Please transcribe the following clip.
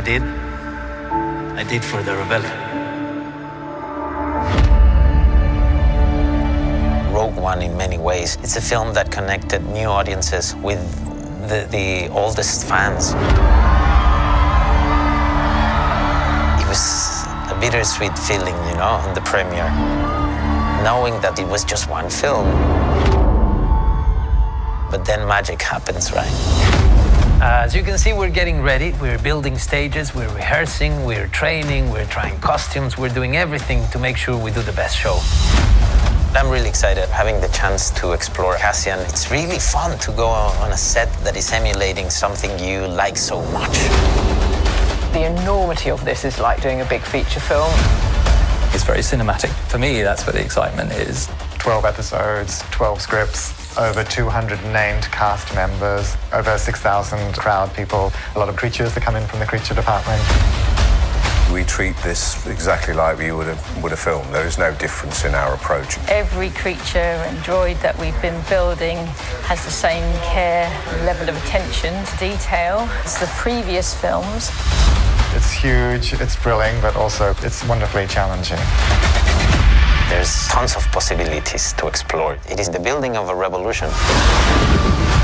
I did for the rebellion. Rogue One, in many ways, it's a film that connected new audiences with the oldest fans. It was a bittersweet feeling, you know, on the premiere, knowing that it was just one film. But then magic happens, right? As you can see, we're getting ready. We're building stages, we're rehearsing, we're training, we're trying costumes, we're doing everything to make sure we do the best show. I'm really excited having the chance to explore Cassian. It's really fun to go on a set that is emulating something you like so much. The enormity of this is like doing a big feature film. It's very cinematic. For me, that's where the excitement is. 12 episodes, 12 scripts, over 200 named cast members, over 6,000 crowd people, a lot of creatures that come in from the creature department. We treat this exactly like we would a film. There is no difference in our approach. Every creature and droid that we've been building has the same care, level of attention to detail as the previous films. It's huge, it's thrilling, but also it's wonderfully challenging. There's tons of possibilities to explore. It is the building of a revolution.